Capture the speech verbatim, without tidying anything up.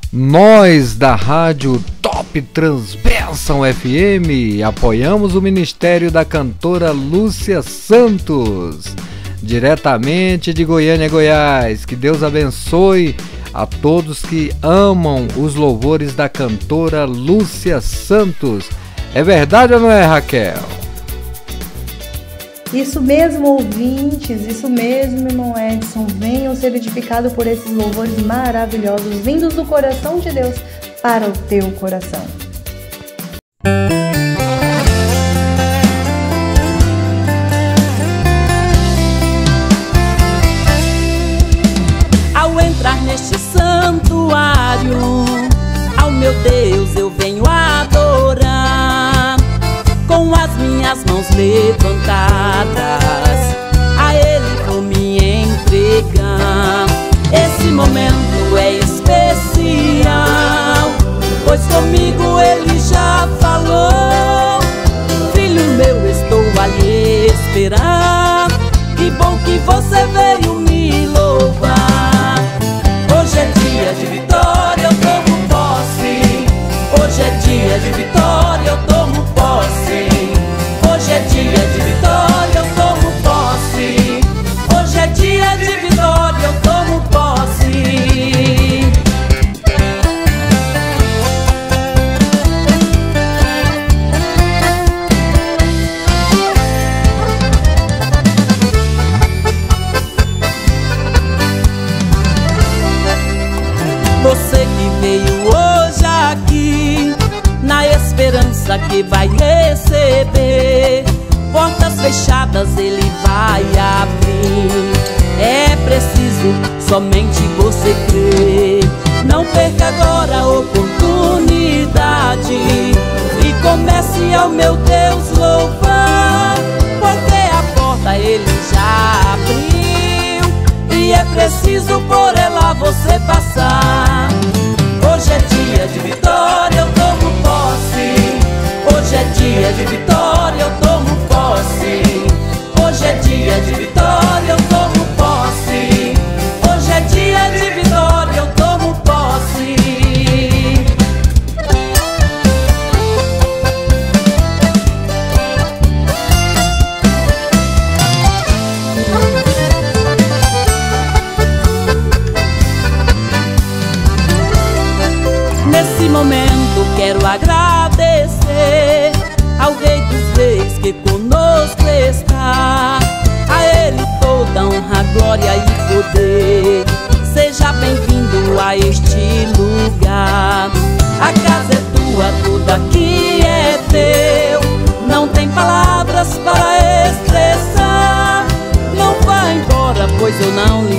Nós da Rádio Top Transbênção F M apoiamos o ministério da cantora Lúcia Santos, diretamente de Goiânia, Goiás. Que Deus abençoe a todos que amam os louvores da cantora Lúcia Santos. É verdade ou não é, Raquel? Isso mesmo, ouvintes, isso mesmo, irmão Edson. Venham ser edificados por esses louvores maravilhosos, vindos do coração de Deus para o teu coração. Ao entrar neste santuário, ao meu Deus eu venho adorar, com as minhas mãos levantadas, a Ele vou me entregar. Esse momento é especial, pois comigo Ele já falou. Filho meu, estou a lhe esperar, que bom que você veio me louvar. Hoje é dia de vitória, eu tomo posse. Hoje é dia de vitória, eu tomo posse. Hoje é dia de vitória, eu tomo posse. Hoje é dia de vitória, eu tomo posse. Você que veio hoje aqui, na esperança que vai receber, portas fechadas Ele vai abrir. É preciso somente você crer. Não perca agora a oportunidade e comece ao meu Deus louvar, porque a porta Ele já abriu e é preciso por ela você passar. Hoje é dia de vitória, eu tomo posse. Hoje é dia de vitória, eu tomo posse. Hoje é dia de vitória, eu tomo posse. Hoje é dia de vitória, eu tomo posse. Nesse momento quero agradecer ao Rei dos Reis que conosco está. A Ele toda honra, glória e poder. Seja bem-vindo a este lugar. A casa é tua, tudo aqui é teu. Não tem palavras para expressar. Não vá embora, pois eu não